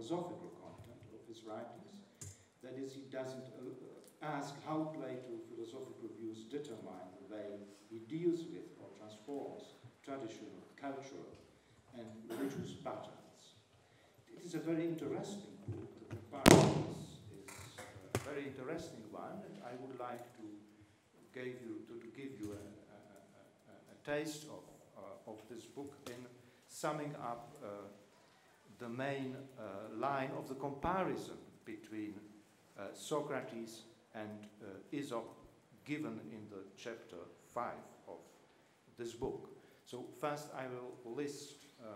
philosophical content of his writings. That is, he doesn't ask how Plato's philosophical views determine the way he deals with or transforms traditional, cultural, and religious patterns. It is a very interesting book. The comparison is a very interesting one, and I would like to give you a taste of this book in summing up the main line of the comparison between Socrates and Aesop given in the chapter 5 of this book. So first I will list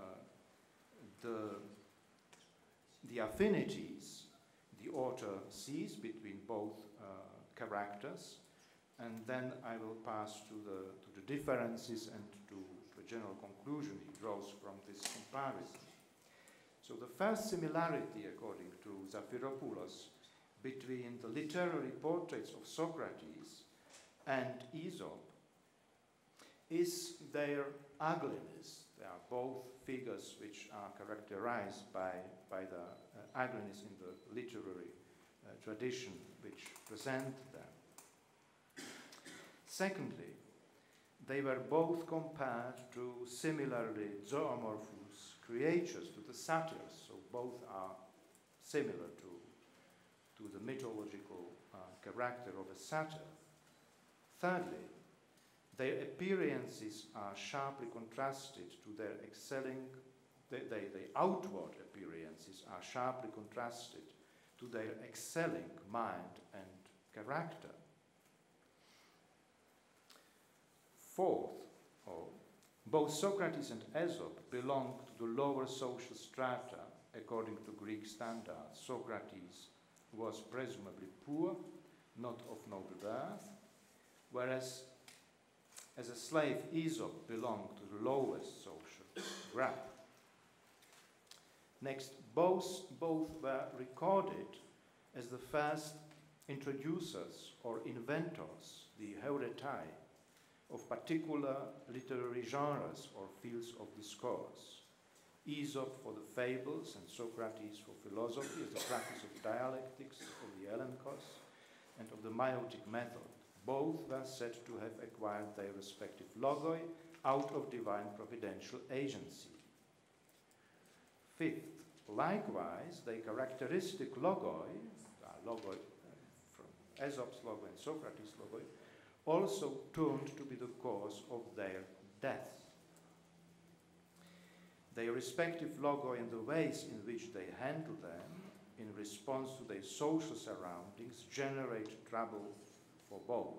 the affinities the author sees between both characters, and then I will pass to the differences and to a general conclusion he draws from this comparison. So the first similarity, according to Zafiropoulos, between the literary portraits of Socrates and Aesop is their ugliness. They are both figures which are characterized by the ugliness in the literary tradition which present them. Secondly, they were both compared to similarly zoomorphous creatures, to the satyrs, so both are similar to the mythological character of a satyr. Thirdly, their appearances are sharply contrasted to their excelling, the outward appearances are sharply contrasted to their excelling mind and character. Fourth, both Socrates and Aesop belong to the lower social strata according to Greek standards. Socrates was presumably poor, not of noble birth, whereas as a slave Aesop belonged to the lowest social group. Next, both were recorded as the first introducers or inventors, the heuretai, of particular literary genres or fields of discourse. Aesop for the fables and Socrates for philosophy as the practice of dialectics, of the elenkos, and of the meiotic method. Both were said to have acquired their respective logoi out of divine providential agency. Fifth, likewise, their characteristic logoi, from Aesop's logoi and Socrates' logoi, also turned to be the cause of their death. Their respective logoi and the ways in which they handle them in response to their social surroundings generate trouble for both.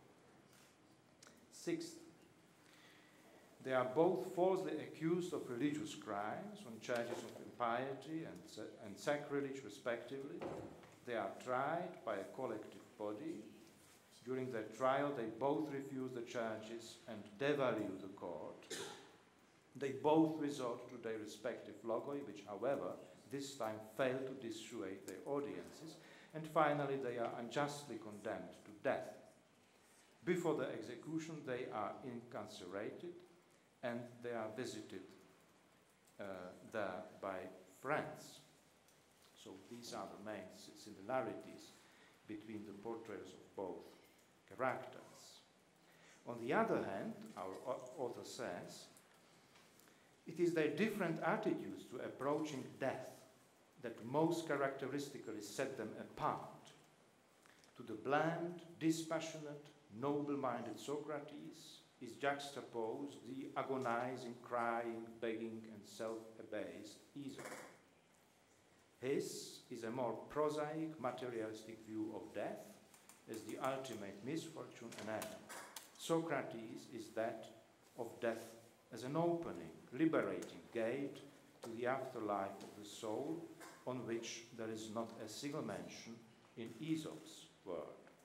Sixth, they are both falsely accused of religious crimes on charges of impiety and sacrilege respectively. They are tried by a collective body. During their trial, they both refuse the charges and devalue the court. They both resort to their respective logoi, which, however, this time fail to dissuade their audiences. And finally, they are unjustly condemned to death. Before the execution, they are incarcerated and they are visited there by friends. So these are the main similarities between the portrayals of both characters. On the other hand, our author says, it is their different attitudes to approaching death that most characteristically set them apart. To the bland, dispassionate, noble-minded Socrates is juxtaposed the agonizing, crying, begging, and self-abased Aesop. His is a more prosaic, materialistic view of death as the ultimate misfortune and end. Socrates is that of death as an opening, liberating gate to the afterlife of the soul, on which there is not a single mention in Aesop's work.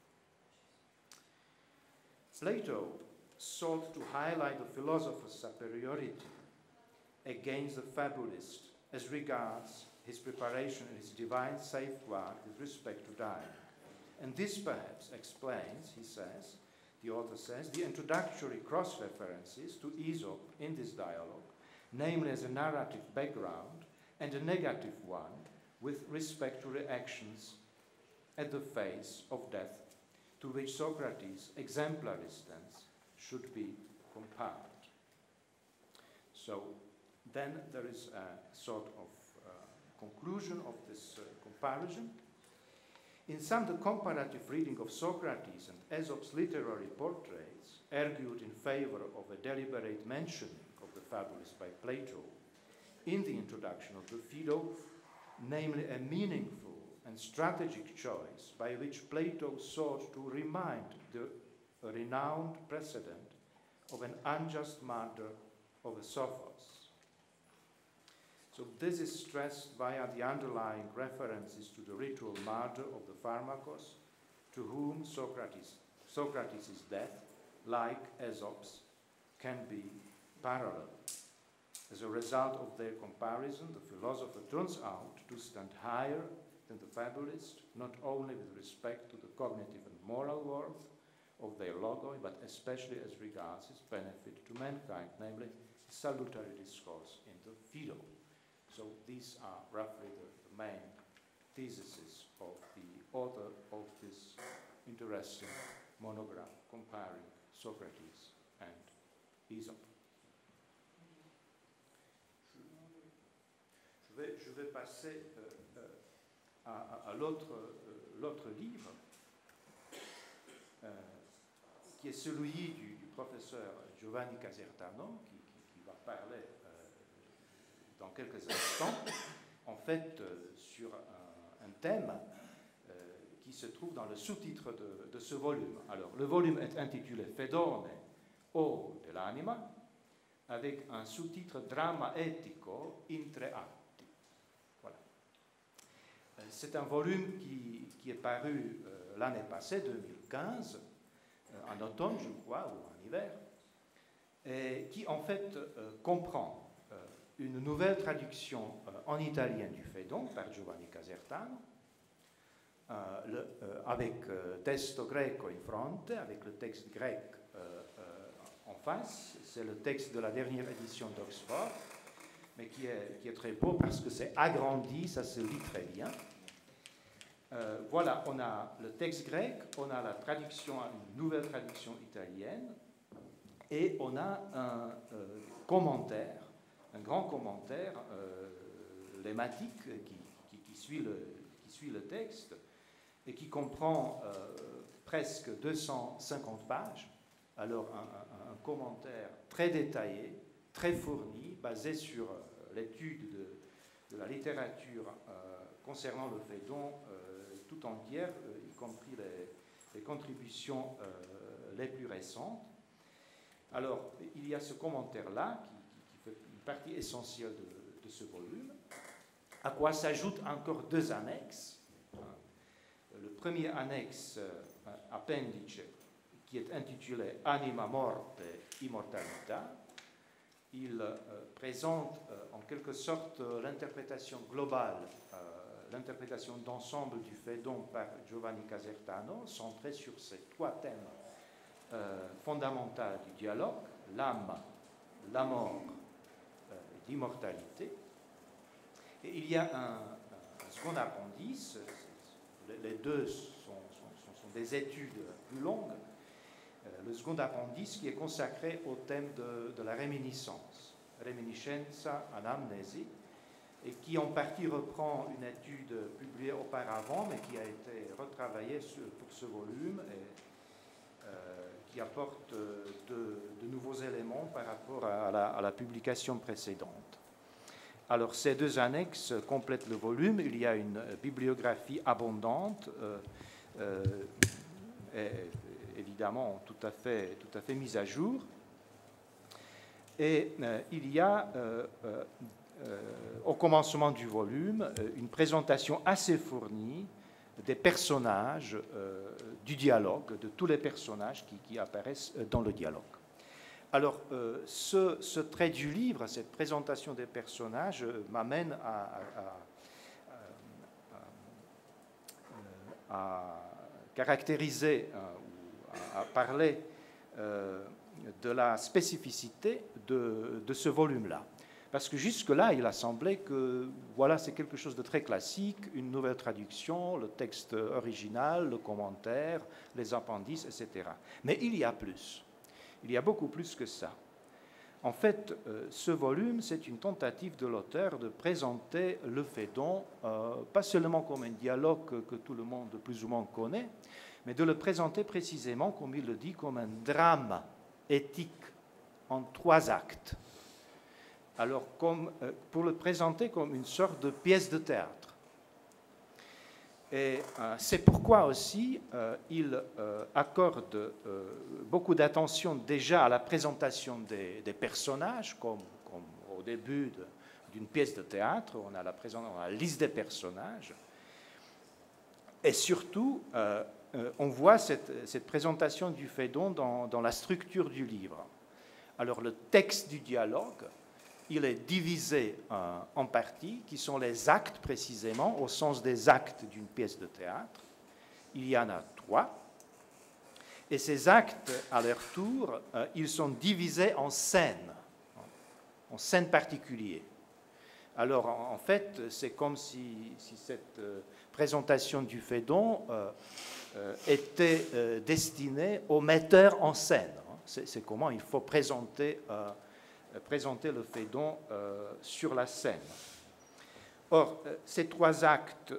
Plato sought to highlight the philosopher's superiority against the fabulist as regards his preparation and his divine safeguard with respect to dying. And this perhaps explains, he says, the author says, the introductory cross-references to Aesop in this dialogue, namely as a narrative background and a negative one, with respect to reactions at the face of death, to which Socrates' exemplary stance should be compared. So then there is a sort of conclusion of this comparison. In sum, the comparative reading of Socrates and Aesop's literary portraits argued in favor of a deliberate mentioning of the fabulist by Plato in the introduction of the Phaedo, namely a meaningful and strategic choice by which Plato sought to remind the renowned precedent of an unjust murder of Esophus. So this is stressed via the underlying references to the ritual murder of the Pharmakos, to whom Socrates' death, like Aesop's, can be parallel. As a result of their comparison, the philosopher turns out to stand higher than the fabulist, not only with respect to the cognitive and moral worth of their logoi, but especially as regards his benefit to mankind, namely his salutary discourse in the Phaedo. So these are roughly the main theses of the author of this interesting monograph comparing Socrates and Aesop. Je vais passer à l'autre livre, qui est celui du professeur Giovanni Casertano, qui va parler dans quelques instants, en fait, sur un thème qui se trouve dans le sous-titre de ce volume. Alors, le volume est intitulé Fedone o dell'anima, avec un sous-titre Drama etico in tre atti. Voilà. C'est un volume qui est paru l'année passée, 2015, en automne, je crois, ou en hiver, et qui en fait comprend une nouvelle traduction en italien du Phaedon par Giovanni Casertano, avec testo greco in fronte, avec le texte grec en face. C'est le texte de la dernière édition d'Oxford, mais qui est très beau parce que c'est agrandi, ça se lit très bien. Voilà, on a le texte grec, on a la traduction, une nouvelle traduction italienne, et on a un commentaire, un grand commentaire lématique qui suit le texte et qui comprend presque 250 pages. Alors un commentaire très détaillé, très fourni, basé sur l'étude de la littérature concernant le Phaédon tout entière, y compris les contributions les plus récentes. Alors, il y a ce commentaire-là qui fait une partie essentielle de ce volume, à quoi s'ajoutent encore deux annexes. Le premier annexe, appendice, qui est intitulé Anima Morte Immortalita. Il présente en quelque sorte l'interprétation globale, l'interprétation d'ensemble du Phaédon par Giovanni Casertano, centrée sur ces trois thèmes fondamentaux du dialogue, l'âme, la mort et l'immortalité. Et il y a un second appendice, les deux sont des études plus longues, le second appendice qui est consacré au thème de la réminiscence, Reminiscenza anamnesi, et qui en partie reprend une étude publiée auparavant, mais qui a été retravaillée pour ce volume et qui apporte de nouveaux éléments par rapport à la publication précédente. Alors, ces deux annexes complètent le volume. Il y a une bibliographie abondante, et évidemment tout à fait mise à jour. Et il y a, au commencement du volume, une présentation assez fournie des personnages du dialogue, de tous les personnages qui apparaissent dans le dialogue. Alors, ce trait du livre, cette présentation des personnages, m'amène à caractériser, à parler de la spécificité de ce volume-là. Parce que jusque-là, il a semblé que voilà, c'est quelque chose de très classique, une nouvelle traduction, le texte original, le commentaire, les appendices, etc. Mais il y a plus. Il y a beaucoup plus que ça. En fait, ce volume, c'est une tentative de l'auteur de présenter le Phédon, pas seulement comme un dialogue que tout le monde plus ou moins connaît, mais de le présenter précisément, comme il le dit, comme un drame éthique en 3 actes. Alors, pour le présenter comme une sorte de pièce de théâtre. Et c'est pourquoi aussi il accorde beaucoup d'attention déjà à la présentation des personnages, comme au début d'une pièce de théâtre, on a la liste des personnages. Et surtout, on voit cette présentation du Phédon dans la structure du livre. Alors, le texte du dialogue, il est divisé en parties, qui sont les actes précisément, au sens des actes d'une pièce de théâtre. Il y en a 3. Et ces actes, à leur tour, ils sont divisés en scènes particulières. Alors, en fait, c'est comme si cette présentation du Phédon était destinée au metteur en scène. C'est comment il faut présenter le Phédon sur la scène. Or, ces 3 actes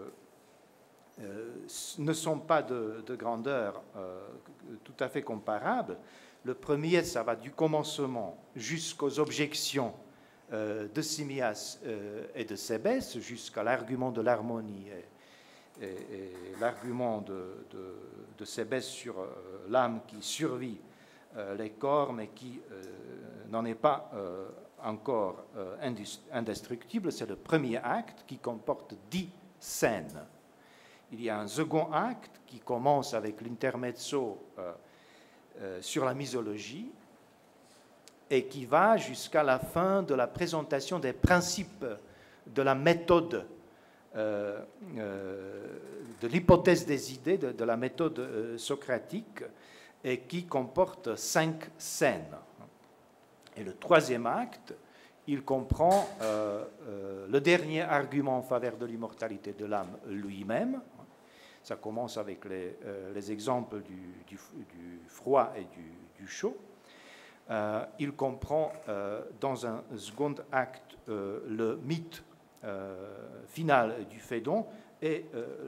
ne sont pas de grandeur tout à fait comparable. Le premier, ça va du commencement jusqu'aux objections de Simmias et de Cébès, jusqu'à l'argument de l'harmonie et l'argument de Cébès sur l'âme qui survit les corps, mais qui n'en est pas encore indestructible. C'est le premier acte qui comporte 10 scènes. Il y a un second acte qui commence avec l'intermezzo sur la misologie et qui va jusqu'à la fin de la présentation des principes de la méthode, de l'hypothèse des idées, de la méthode socratique, et qui comporte 5 scènes. Et le troisième acte, il comprend le dernier argument en faveur de l'immortalité de l'âme lui-même. Ça commence avec les exemples du froid et du chaud. Il comprend dans un second acte le mythe final du Phédon et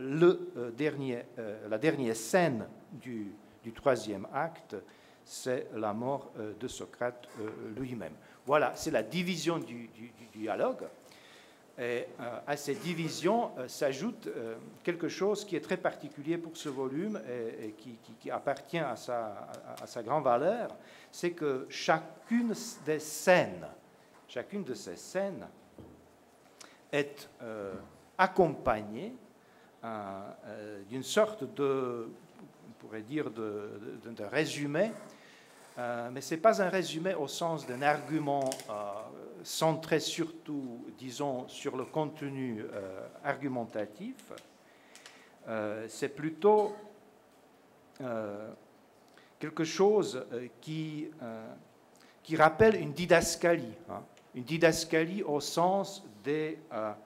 la dernière scène du troisième acte, c'est la mort de Socrate lui-même. Voilà, c'est la division du dialogue. Et à cette division s'ajoute quelque chose qui est très particulier pour ce volume et qui appartient à sa grande valeur, c'est que chacune de ces scènes est accompagnée d'une sorte de, on pourrait dire, de résumé, mais ce n'est pas un résumé au sens d'un argument centré surtout, disons, sur le contenu argumentatif. C'est plutôt quelque chose qui rappelle une didascalie, une didascalie au sens des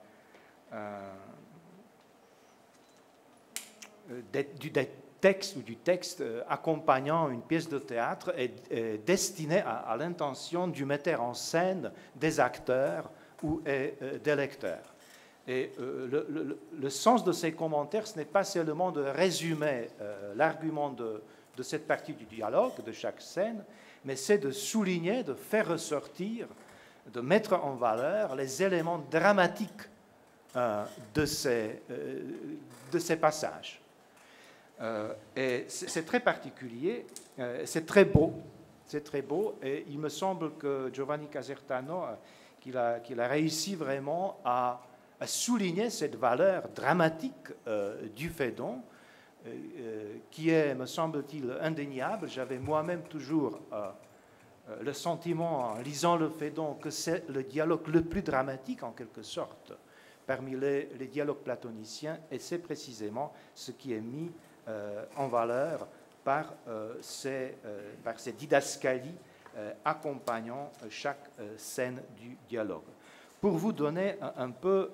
texte ou du texte accompagnant une pièce de théâtre est destiné à l'intention du metteur en scène, des acteurs ou des lecteurs. Et le sens de ces commentaires, ce n'est pas seulement de résumer l'argument de cette partie du dialogue, de chaque scène, mais c'est de souligner, de faire ressortir, de mettre en valeur les éléments dramatiques de ces passages. Et c'est très particulier, c'est très beau, et il me semble que Giovanni Casertano, qu'il a réussi vraiment à souligner cette valeur dramatique du Phédon, qui est, me semble-t-il, indéniable. J'avais moi-même toujours le sentiment, en lisant le Phédon, que c'est le dialogue le plus dramatique, en quelque sorte, parmi les dialogues platoniciens, et c'est précisément ce qui est mis en valeur par ces didascalies accompagnant chaque scène du dialogue. Pour vous donner un peu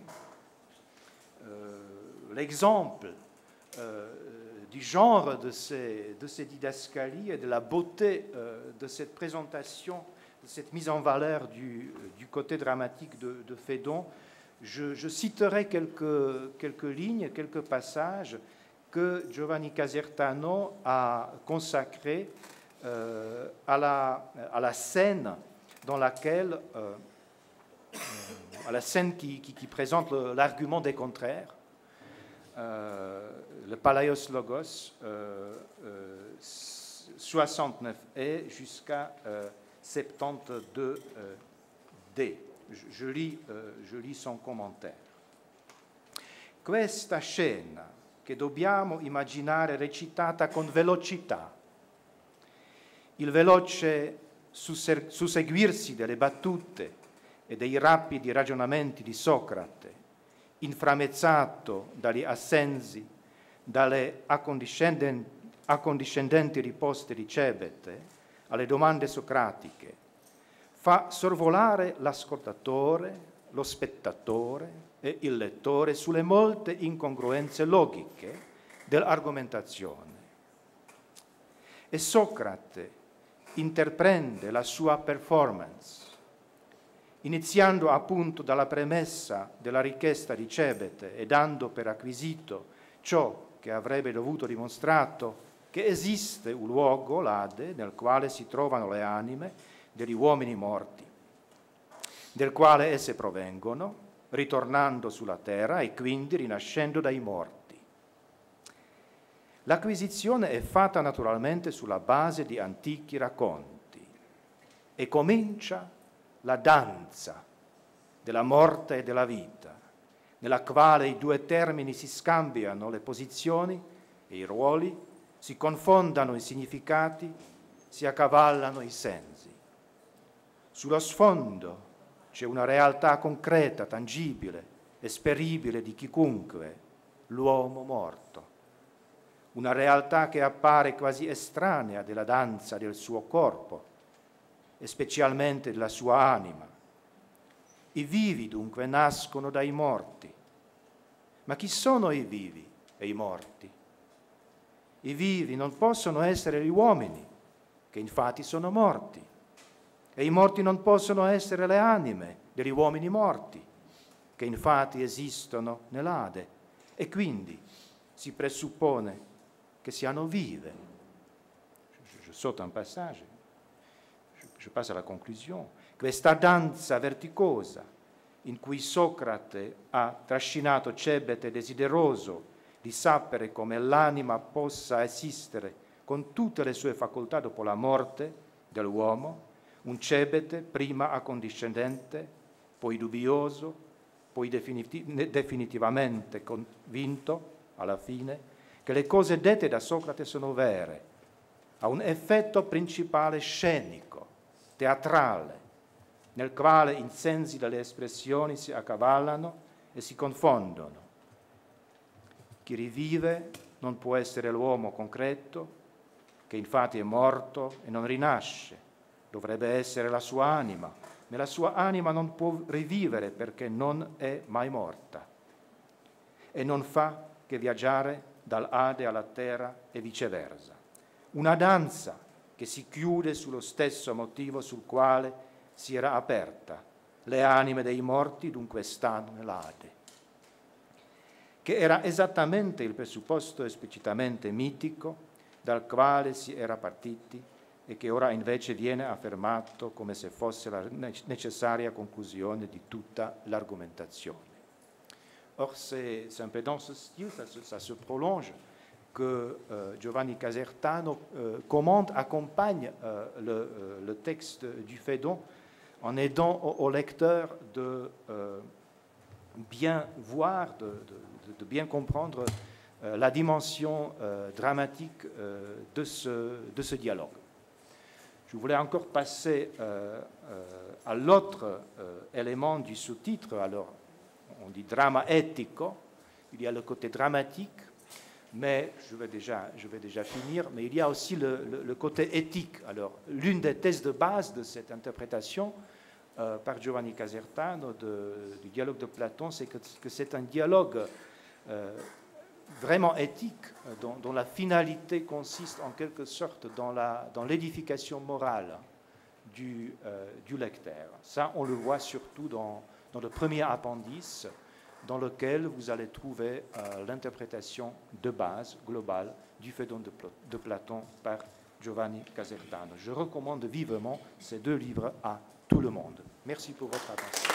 l'exemple du genre de ces didascalies et de la beauté de cette présentation, de cette mise en valeur du côté dramatique de Phédon, je citerai quelques lignes, quelques passages que Giovanni Casertano a consacrés à la scène dans laquelle, à la scène qui présente l'argument des contraires, le Palaios Logos, 69e jusqu'à 72d. Je lis son commentaire. Questa scena, che dobbiamo immaginare recitata con velocità, il veloce susseguirsi delle battute e dei rapidi ragionamenti di Socrate, inframmezzato dagli assensi, dalle accondiscendenti risposte di Cebete alle domande socratiche, fa sorvolare l'ascoltatore, lo spettatore e il lettore sulle molte incongruenze logiche dell'argomentazione. E Socrate interprende la sua performance, iniziando appunto dalla premessa della richiesta di Cebete e dando per acquisito ciò che avrebbe dovuto dimostrato che esiste un luogo, l'Ade, nel quale si trovano le anime degli uomini morti, del quale esse provengono, ritornando sulla terra e quindi rinascendo dai morti. L'acquisizione è fatta naturalmente sulla base di antichi racconti e comincia la danza della morte e della vita, nella quale i due termini si scambiano le posizioni e i ruoli, si confondano i significati, si accavallano i sensi. Sullo sfondo c'è una realtà concreta, tangibile, esperibile di chiunque, l'uomo morto. Una realtà che appare quasi estranea della danza del suo corpo e specialmente della sua anima. I vivi dunque nascono dai morti. Ma chi sono i vivi e i morti? I vivi non possono essere gli uomini, che infatti sono morti, e i morti non possono essere le anime degli uomini morti, che infatti esistono nell'Ade, e quindi si presuppone che siano vive. Je saute un passage, je passe alla conclusione. Questa danza verticosa in cui Socrate ha trascinato Cebete desideroso di sapere come l'anima possa esistere con tutte le sue facoltà dopo la morte dell'uomo, un Cebete prima accondiscendente, poi dubbioso, poi definitivamente convinto, alla fine, che le cose dette da Socrate sono vere, ha un effetto principale scenico, teatrale, nel quale i sensi delle espressioni si accavallano e si confondono. Chi rivive non può essere l'uomo concreto, che infatti è morto e non rinasce. Dovrebbe essere la sua anima, ma la sua anima non può rivivere perché non è mai morta e non fa che viaggiare dall'Ade alla terra e viceversa. Una danza che si chiude sullo stesso motivo sul quale si era aperta. Le anime dei morti dunque stanno nell'Ade, che era esattamente il presupposto esplicitamente mitico dal quale si era partiti e che ora invece viene affermato come se fosse la necessaria conclusione di tutta l'argomentazione. Or, c'est un peu dans ce style, ça se prolonge, que Giovanni Casertano accompagne le texte du Phédon en aidant au lecteur de bien voir, de bien comprendre la dimension dramatique de ce dialogue. Je voulais encore passer à l'autre élément du sous-titre. Alors, on dit drama etico, il y a le côté dramatique, Mais je vais déjà finir. Mais il y a aussi le côté éthique. Alors, l'une des thèses de base de cette interprétation par Giovanni Casertano du dialogue de Platon, c'est que c'est un dialogue vraiment éthique, dont la finalité consiste en quelque sorte dans l'édification morale du lecteur. Ça, on le voit surtout dans le premier appendice, dans lequel vous allez trouver l'interprétation de base, globale, du Phédon de Platon par Giovanni Casertano. Je recommande vivement ces deux livres à tout le monde. Merci pour votre attention.